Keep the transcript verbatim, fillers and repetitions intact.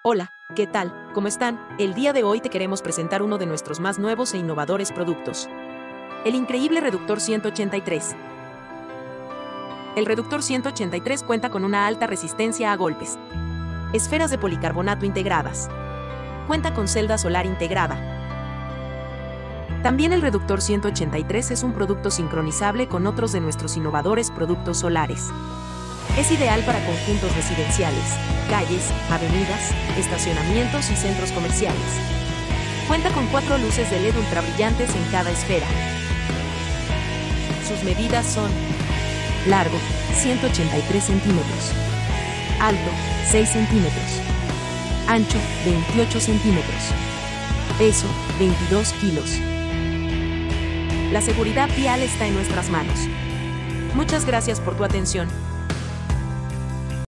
Hola, ¿qué tal? ¿Cómo están? El día de hoy te queremos presentar uno de nuestros más nuevos e innovadores productos. El increíble Reductor ciento ochenta y tres. El Reductor ciento ochenta y tres cuenta con una alta resistencia a golpes. Esferas de policarbonato integradas. Cuenta con celda solar integrada. También el Reductor ciento ochenta y tres es un producto sincronizable con otros de nuestros innovadores productos solares. Es ideal para conjuntos residenciales, calles, avenidas, estacionamientos y centros comerciales. Cuenta con cuatro luces de L E D ultra brillantes en cada esfera. Sus medidas son: largo, ciento ochenta y tres centímetros, alto, seis centímetros, ancho, veintiocho centímetros, peso, veintidós kilos. La seguridad vial está en nuestras manos. Muchas gracias por tu atención.